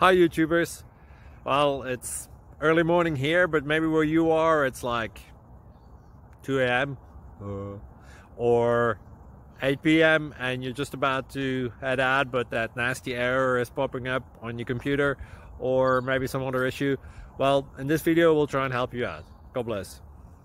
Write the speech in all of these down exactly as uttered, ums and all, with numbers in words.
Hi YouTubers. Well, it's early morning here, but maybe where you are it's like two A M uh, or eight P M and you're just about to head out, but that nasty error is popping up on your computer, or maybe some other issue. Well, in this video we'll try and help you out. God bless.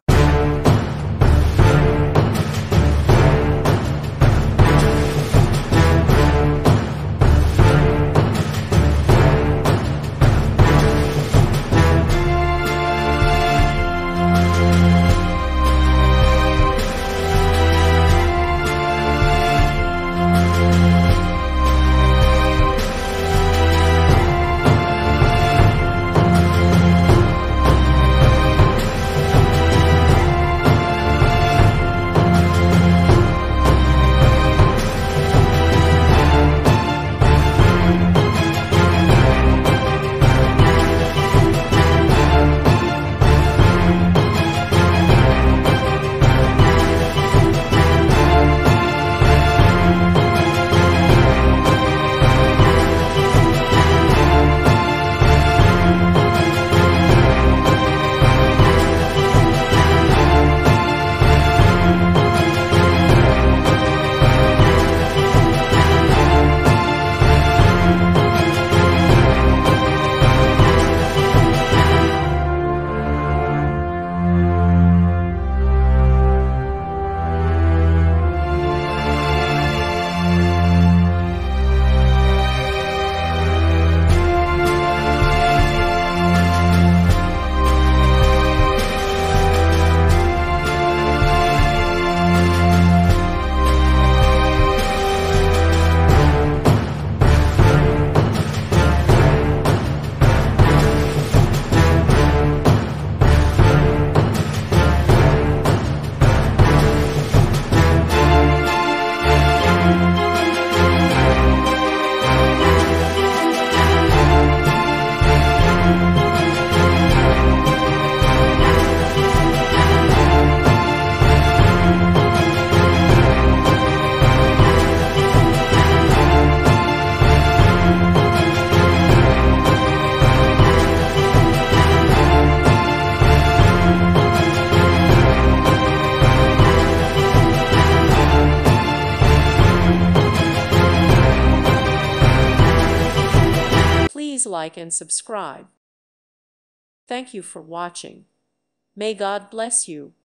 Please like and subscribe. Thank you for watching. May God bless you.